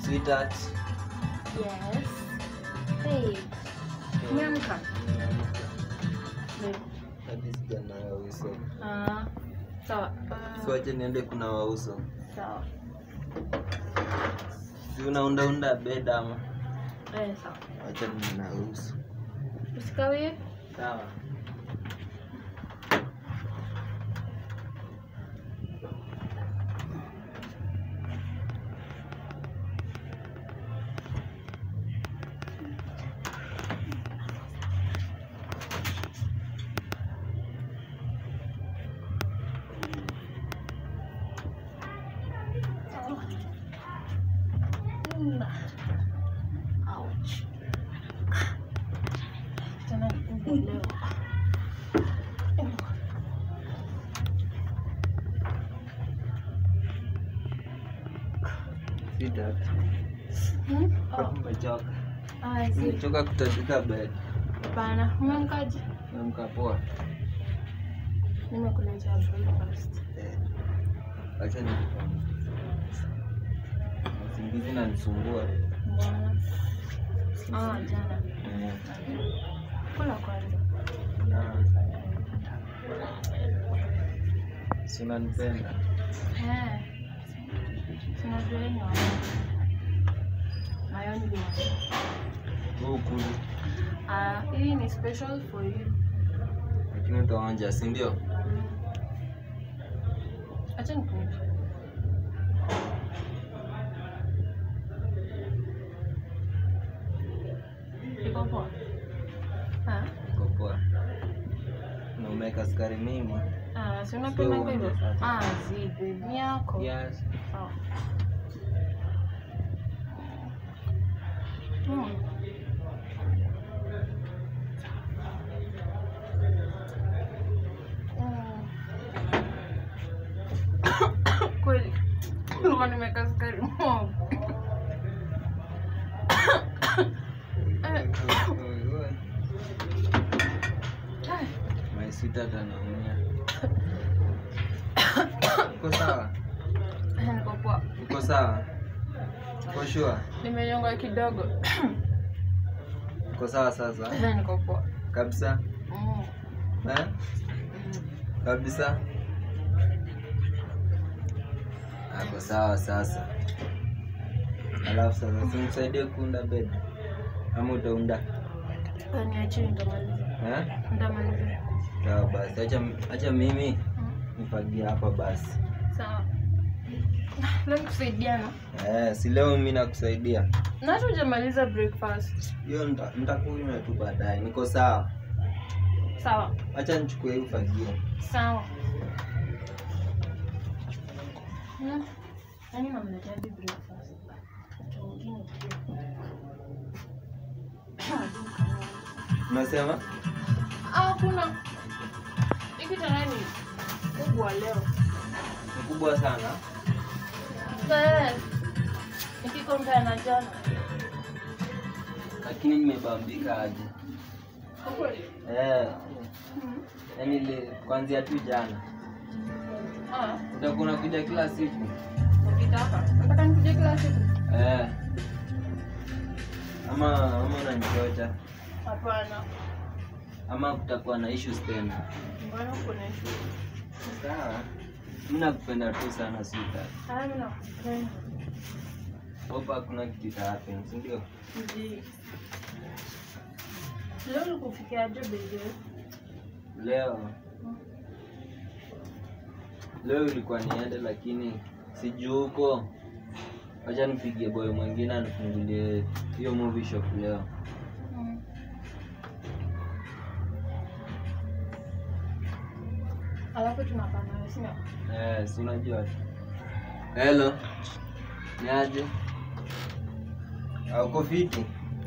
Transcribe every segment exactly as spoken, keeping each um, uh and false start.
Sweetheart. Yes. Babe. Umeamka? Babe. Hadi sijanawa uso. Ah. Sawa. So acha niende kunawa uso. Sawa. Si unaunda unda bed ama? Eh, sawa. Acha ninawa uso. Usikawie? Sawa. Ouch. Tena nikuelewa. Sweetheart. Hmm? Kwa Oh. umechoka. Ah, I see. Nimechoka kutandika bed. Hapana, umeamkaje? Nimeamka poa. Nimekuletea breakfast. Eh. Acha nikupambe. Usingizi unanisumbua. Mbona? Ah, jana. Eh. Kula kwanza. Na. Si unanipenda? Eh. Tunajua ni wa. Mayoni ni wa. Wewe ukuli. Ah, hii ni special for you. Lakini utaonja, si ndio? Acha nikuonyeshe. Iko poa? Ah, Iko poa. Na umeweka sukari mingi. ah, si unapenda Sio hivyo? uonje sasa. Ah, si baby yako. Yes. Sawa. Hmm. Kweli. Ndio nimeweka sukari mob. My sweetheart anaumia. Uko sawa? Niko poa. Uko sawa? Uko sure? Nimenyonga kidogo. Uko sawa sasa? Niko poa. Kabisa? Mm. Eh? Kabisa? Ako sawa sasa. Alafu sasa simsaidie kuunda bed. Ama utaunda? Niachie nitamaliza. Eh? Nitamaliza. Sawa basi. Acha acha mimi Mm. nifagie hapa basi. Sawa. Leo kusaidiana. Eh, si leo mimi nakusaidia. Na hata hujamaliza breakfast. Hiyo nita- nitakunywa tu baadaye. Niko sawa. Sawa. Acha nichukue hii ufagio. Sawa. Hmm. Nani namletea hadi breakfast? Mtu mwingine pia. Unasema? Ah, kuna. Hiki tena ni kubwa leo. Ni kubwa sana. Eh. Nikikompea na jana. Lakini nimebambika aje. Kwa kweli? Eh, Hmm. yaani ile kuanzia tu jana. Ah, Utakuwa unakuja kila siku. ukitaka. Nataka nikuje kila siku. Eh. Ama ama unanichocha. Hapana. Ama kutakuwa na issues tena. Mbona uko na issue? Sawa. Mimi nakupenda tu sana sita. Ah, mimi nakupenda. Hope hakuna kitu ita happen, si ndio? Ndio. Leo nikufikiaje baby? Leo. Leo ilikuwa niende lakini sijui huko. Acha nipigie boy mwingine anifungulie hiyo movie shop leo. Mm. Alafu tunapanga sio? Eh, si unajua tu. Hello. Niaje? Uko fiti?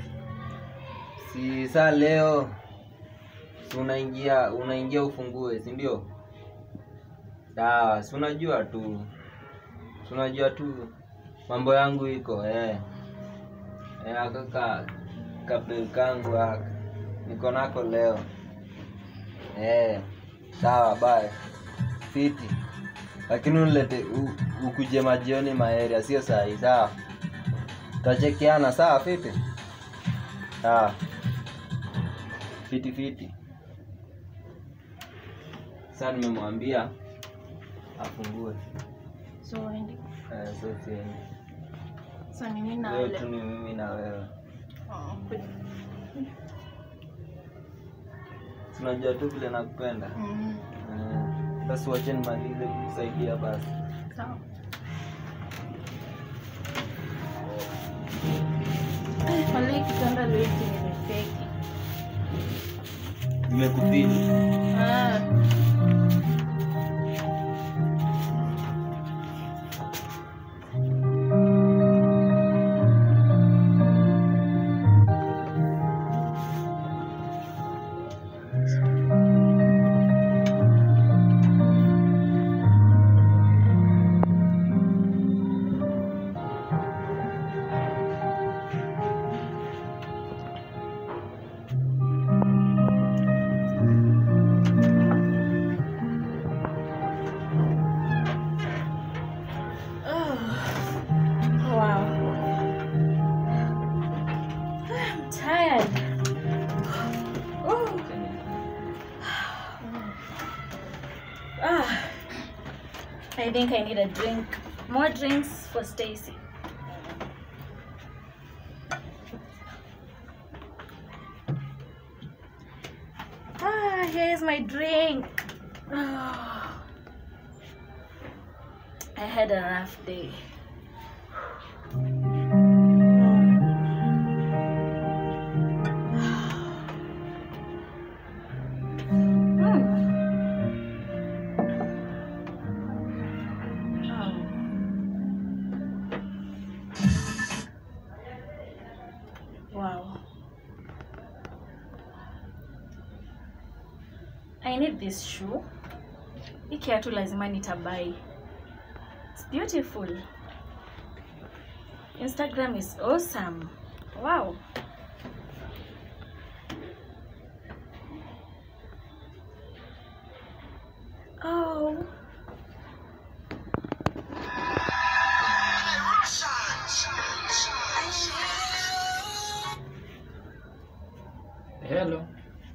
Si saa leo si unaingia unaingia ufungue, si ndio? Sawa, si unajua tu. Si unajua tu mambo yangu iko eh. Eh akaka kape kangu aka. Niko nako leo. Eh. Sawa, bye. Fiti. Lakini unilete ukuje majioni maeria sio saa hii, sawa? Tachekiana sawa fiti. Ah. Fiti fiti. Sasa nimemwambia afungue. So wendi. Eh, so siendi. So ni mimi na Leo wewe. tu ni mimi na wewe. Oh, Tunajua tu vile nakupenda. mm. Eh, basi wacha nimalize kusaidia basi. Sawa. Wale kitanda leo kimefeki. Nimekupini. Ah. I think I need a drink. More drinks for Stacy. Ah, here's my drink. Oh. I had a rough day. Wow. I need this shoe. Hii kiatu lazima nitabai. It's beautiful. Instagram is awesome. Wow. Oh. Hello.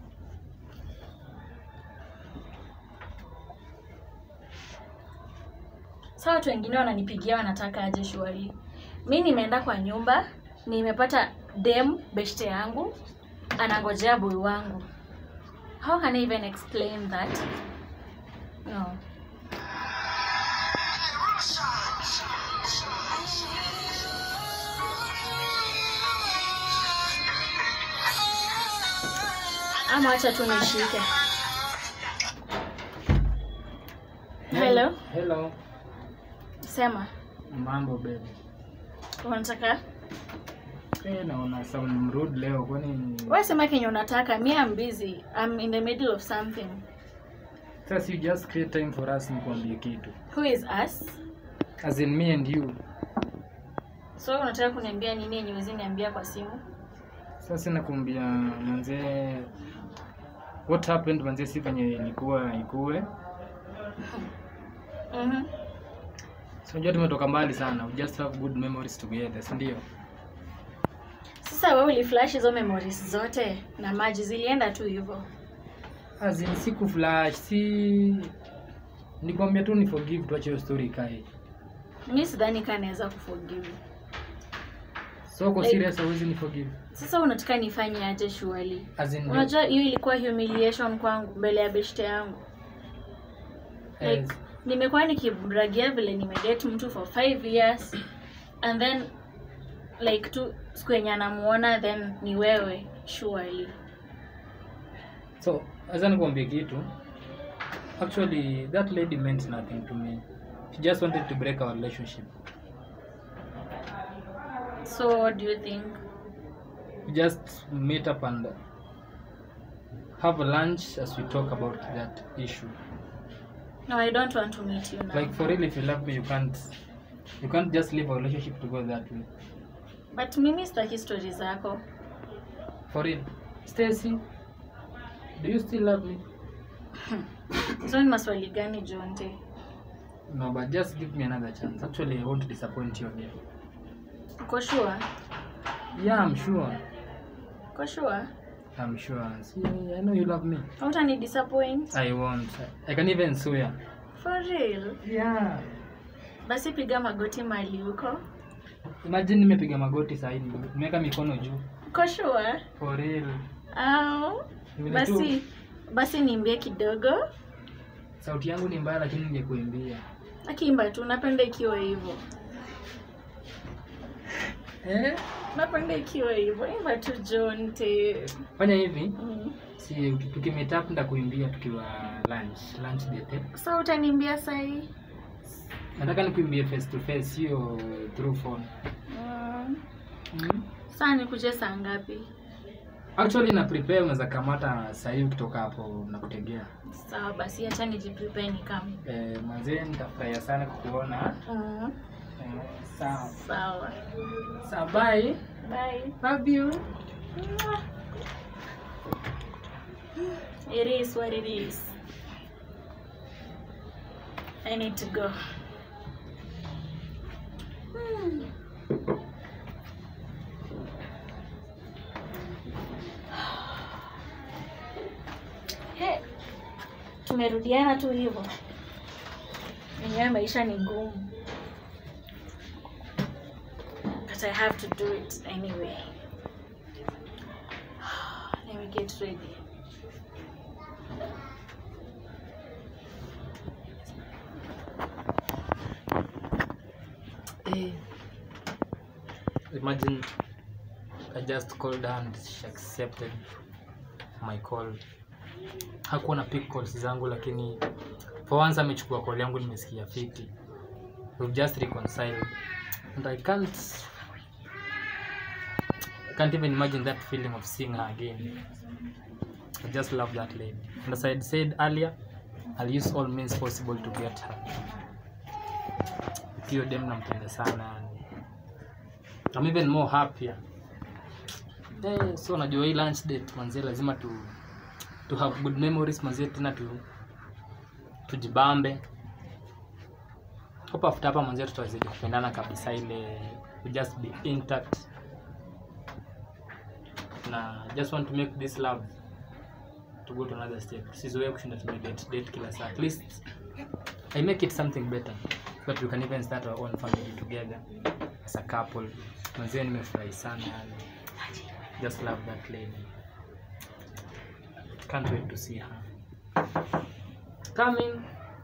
Sasa watu wengine wananipigia wanataka aje shwari. Mimi nimeenda kwa nyumba, nimepata dem beshte yangu anangojea boy wangu. How can I even explain that? No. Ama acha tu nishike. Hello. Hello. Sema. Mambo baby. Unataka? Eh, naona sound rude leo kwani Wewe sema kenye unataka. Me I'm busy. I'm in the middle of something. sasa you just create time for us nikwambie kitu. Who is us? As in me and you. So unataka kuniambia nini yenye uwezi niambia kwa simu? Sasa nakuambia manze what happened manze si venye ilikuwa ikuwe. Mhm. So unajua tumetoka mbali sana. We just have good memories together, si ndio? Sasa wewe uliflash hizo memories zote na maji zilienda tu hivyo. As in siku flash si nikwambia tu ni forgive tuache hiyo story ikae. Mimi sidhani kama naweza kuforgive. So kwa Like- serious hauwezi ni forgive. Sasa unataka nifanye aje surely? As in Unajua hiyo ilikuwa humiliation kwangu mbele ya beshte yangu. Like Yes. nimekuwa nikibragia vile nimedate mtu for five years and then like tu siku yenye anamuona then ni wewe surely. So, aza nikwambie kitu. Actually, that lady meant nothing to me. She just wanted to break our relationship. So what do you think? We just meet up and have a lunch as we talk about that issue. No, I don't want to meet you now. Like for real, if you love me, you can't, you can't just leave a relationship to go that way. But mimi sitaki stories zako. For real, Stacy, do you still love me? So ni maswali gani Jonte? No, but just give me another chance. Actually, I won't disappoint you again. Uko sure? Yeah, I'm sure. Uko sure? I'm sure. See, I know you love me. Hautani disappoint? I won't. I can even swear. For real? Yeah. Basi piga magoti mali huko. Imagine nimepiga magoti sasa hivi. Nimeweka mikono juu. Uko sure? For real. Au. Basi basi niimbie kidogo. Sauti yangu ni mbaya lakini ningekuimbia. Akiimba tu napenda ikiwa hivyo. Eh? Napenda ikiwa hivyo. Imba tu Jonte. Fanya hivi. Mm. Si tukimeetap ndakuimbia tukiwa lunch, lunch date. Sasa utaniimbia sahi? Nataka nikuimbie face to face, sio through phone. Mm. Mm. Sasa nikuje saa ngapi? Actually na prepare unaweza kamata saa hii kutoka hapo na kutegea. Sawa basi acha nijiprepare nikam. Eh, manze nitafurahia sana kukuona. Mm. Eh, sawa. Sawa. Sawa, bye. Bye. Love you. It is what it is. I need to go. Hmm. Hey, tumerudiana tu hivyo. Mwenyewe maisha ni ngumu. But I have to do it anyway. Let me get ready. Hey. Imagine I just called her and she accepted my call. Hakuwa na pick calls zangu lakini for once amechukua call yangu, nimesikia fiti. We've just reconciled and I can't I can't even imagine that feeling of seeing her again. I just love that lady. And as I had said earlier, I'll use all means possible to get her. Kiyo dem nampenda sana. I'm even more happier. Eh, so najua hii lunch date manze lazima tu to have good memories manze, tena tu tujibambe. Hope after hapa manze tutaweza kupendana kabisa, ile we just be intact. Na just want to make this love to go to another step. Sizoea kushinda tumedate date kila saa. At least I make it something better, but we can even start our own family together as a couple. Manze nimefurahi sana yani. Just love that lady. Can't wait to see her. Coming.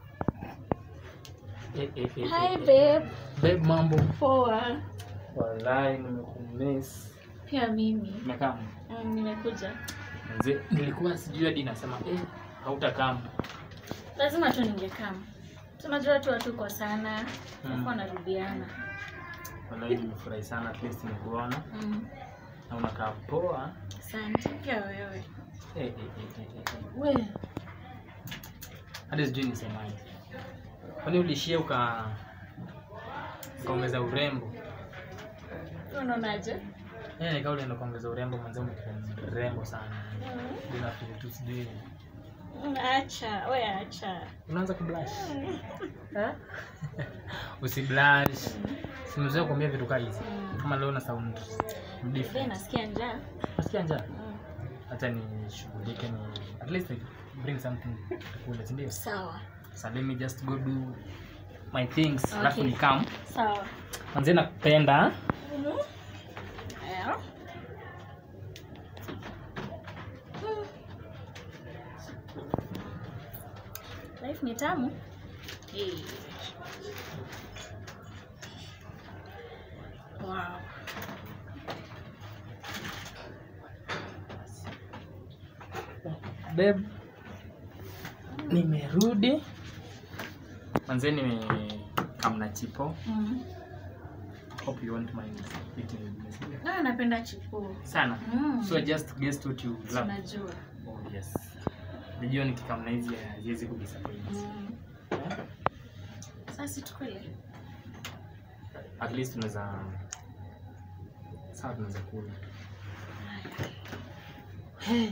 Eh, eh, eh, Hi eh, eh. babe. Babe, mambo. Poa. Wallahi nimekumiss. Pia mimi. Umekaa? Mm, nimekuja. Manze nilikuwa sijui hadi nasema eh hautakama. Lazima tu ningekama. Tunajua tu watu kwa sana. Mm. Kwa narudiana. Wallahi nimefurahi sana, at least nimekuona. Mm. Na unakaa poa. Asante pia wewe. Eh, eh, eh, eh, eh. Wewe. Hadi sijui nisemaje. Kwani ulishia uka ukaongeza urembo? Unaonaje? Eh, nika ulienda kuongeza urembo, manze urembo sana. Mm. Bila kitu sijui. Acha, wewe acha. Unaanza kublush. Eh? Usiblush. Simezoea kuambia vitu kama hizi. Kama leo na sound different. Wewe nasikia njaa. Nasikia njaa. Mm. Hata ni shughulike ni at least I bring something to kula, ndio. Sawa. So let me just go do my things. Okay. Alafu ni come. Sawa. Manze nakupenda. Mhm. Aya. Life ni tamu. Eh. Wow. Babe, nimerudi. Manze nime come na chipo. Mhm. Hope you won't mind eating with me. Ah, napenda chipo. Sana. Mm. So I just guessed what you love. Tunajua. Oh yes. Nijua nikikam na hizi haziwezi kudisappoint. Mm. Eh? Sasa tukule. At least tunaweza sawa, tunaweza kula. Hey.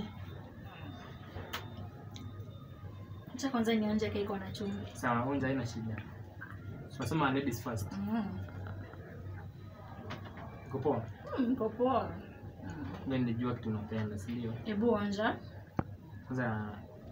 Acha kwanza nionje keki iko na chumvi. Sawa, onja haina shida. Tunasema ladies first. Mm. Uko poa? Mm, niko poa. Mimi nilijua kitu unapenda, si ndio? Hebu onja. Kwanza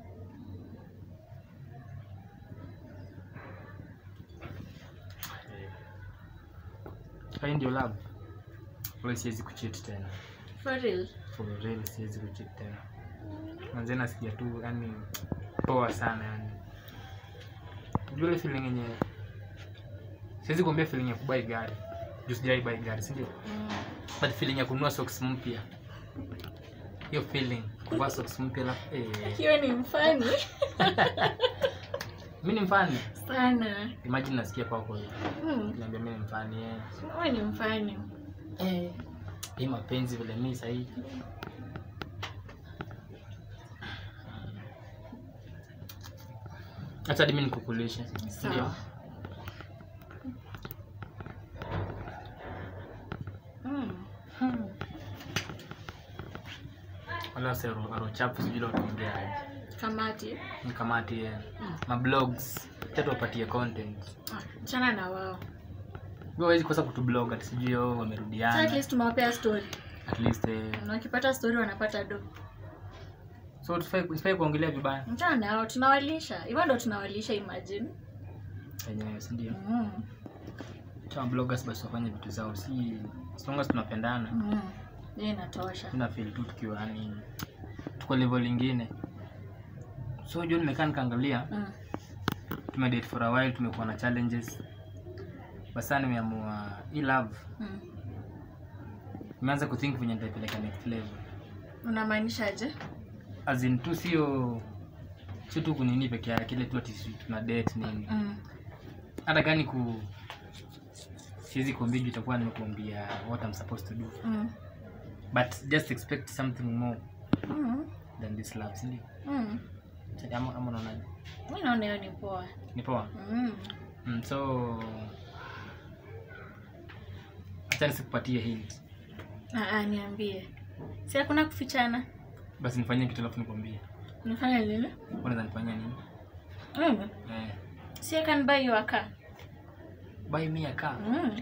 find your love. Wewe siwezi kucheat tena. For real. For real siwezi kucheat tena. Manze nasikia tu yani poa sana yani. Unajua ile feeling yenye siwezi kuambia feeling ya kubai gari. Just jai buy gari, si ndio? Mm. But feeling ya kununua socks mpya. Hiyo feeling kuvaa socks mpya la eh. Hiyo ni mfani. Mimi ni mfani Sana. Imagine nasikia kwako hiyo. Mm. Niambia mimi ni mfani eh. Wewe ni mfani. Eh. Hii mapenzi vile mimi sasa hivi. Acha mimi nikukulishe. Ndio. Mm. Wala sero aro chapu sijui leo tuongea aje. Kamati. Ni kamati ya ma blogs. Tatu wapatie content. Ah, chana na wao. Wewe hawezi kosa kutublog ati sijui wao wamerudiana. Sasa at least tumewapea story. At least eh. Na wakipata story wanapata do. So tufai tufai kuongelea vibaya. Mchana nao tunawalisha. Hivyo ndo tunawalisha, imagine. Yenyewe si ndio? Mm. Chama bloggers basi wafanye vitu zao, si songa tunapendana. Mm. Yeye inatosha. Tuna feel tu tukiwa yani tuko level nyingine. So John nimekaa nikaangalia. Mm. Tumedate for a while, tumekuwa na challenges. Basi nimeamua I love. Mm. Nimeanza kuthink venye nitapeleka next level. Unamaanisha aje? As in tu sio sio tu kunini peke yake, kile tu ati tuna date nini. Mm. Hata gani ku siwezi kuambia itakuwa nimekuambia what I'm supposed to do. Mm. But just expect something more Mm. than this love, si ndio? Mm. Ama ama unaonaje? Mimi naona hiyo ni poa. Ni poa. Mm. Mm, so acha nisikupatie hint. Ah, ah, niambie. Si hakuna kufichana. Basi nifanyie kitu alafu nikwambie. Unafanya nini? Unaweza nifanyia nini? Mm. Eh, Si I can buy you a car. buy me a car. Mm.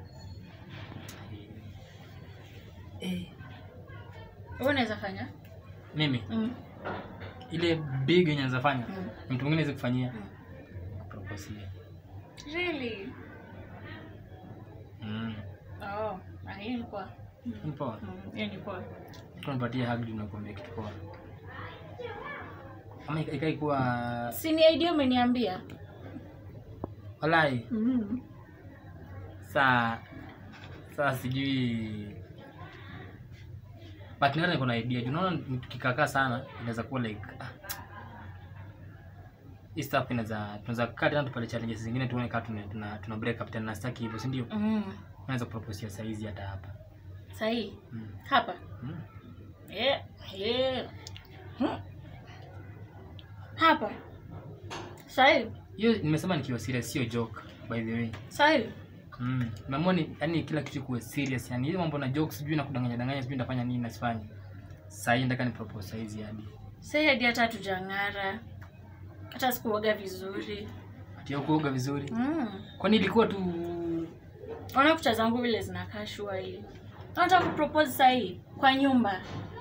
Eh, Wewe unaweza fanya? mimi Mm. ile big yenye nzafanya, Mm. mtu mwingine aweze kufanyia. Mm. Propose. Really? Mm. Oh, ah, hiyo ni poa. Ni poa. Mm, hiyo ni poa. Tunapatia hug na kuambia kitu poa. Ama ikai kuwa Si ni idea umeniambia? walai. Mm. Saa saa sijui. But nina niko na idea. Unaona tukikakaa sana inaweza kuwa like ah. Hii stuff inaweza tunaweza kaa tena tupale challenges zingine tuone kama tuna tuna, tuna break up tena, sitaki hivyo, si ndio? Mm. Naweza propose size hizi hata hapa. Sahi. Mm. Hapa. Mm. Eh, eh. Hmm. Hapa. Sahi. Hiyo nimesema nikiwa serious, sio joke by the way. Sahi. Mm. Mambo ni yani kila kitu kuwe serious, yani hizo mambo na jokes sijui na kudanganya danganya sijui nitafanya nini nasifanye. Sasa hii nataka ni propose hizi hadi. Sahi hadi hata tujangara. Hata sikuoga vizuri. Ati kuoga vizuri. Mm. Kwani ilikuwa tu Ona kucha zangu vile zinakaa shua hii. Nataka kupropose sahi kwa nyumba.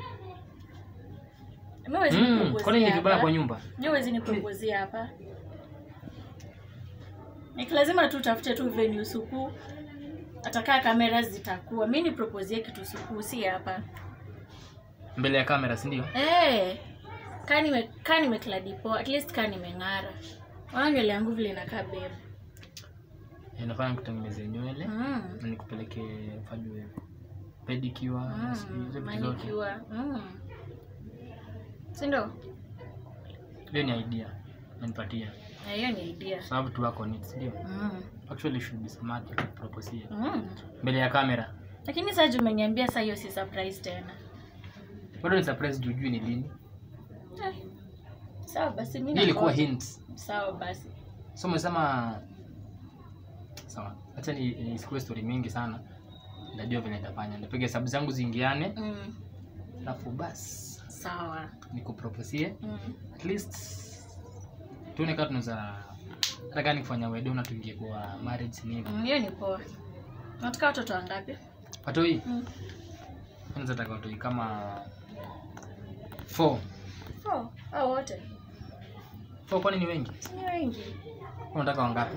Mimi wezi mm. nipropose. Kwani ni vibaya kwa nyumba? Mimi wezi nipropose hapa. Ni lazima tu tafute tu venue suku. Atakaa kamera zitakuwa. Mimi ni propose kitu suku, si hapa. Mbele ya kamera, si ndio? Eh. Kani me kani mekladi poa, at least kani mengara. Ona nywele yangu vile inakaa babe. Inafanya kutengeneza nywele Mm. na nikupeleke ufanywe pedicure na Mm. hizo vitu zote. Manicure. Mm. Si ndio? Hiyo ni idea. Nanipatia. Na hiyo ni idea. Sababu tu wako ni ndio? Mm. Actually should be smart to propose here. Mm. Mbele ya kamera. Lakini sasa umeniambia sasa hiyo si surprise tena. Bado ni surprise juu ni lini? Eh. Sawa basi mimi Hii ilikuwa nangoja. hint. Sawa basi. So umesema sawa. Acha ni nisikue story mingi sana. Najua vile nitafanya. Nipige hesabu zangu ziingiane. Mm. Alafu basi Sawa. nikuproposie. Mm. At least tuone kama tunaweza hata gani kufanya wedding na tuingie kwa marriage nini. Mm, hiyo ni poa. Nataka watoto wangapi? Watoi. Mm. Kwanza nataka watoi kama four. Four. Hao wote. Four kwani ni wengi? Si ni wengi. Unataka wangapi?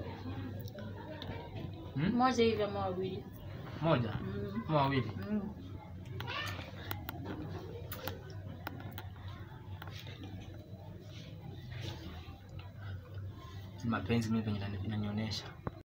Hmm? Mmoja hivi ama wawili. Moja. Mm. Ama wawili. Mm. Mapenzi mimi venye inanionyesha.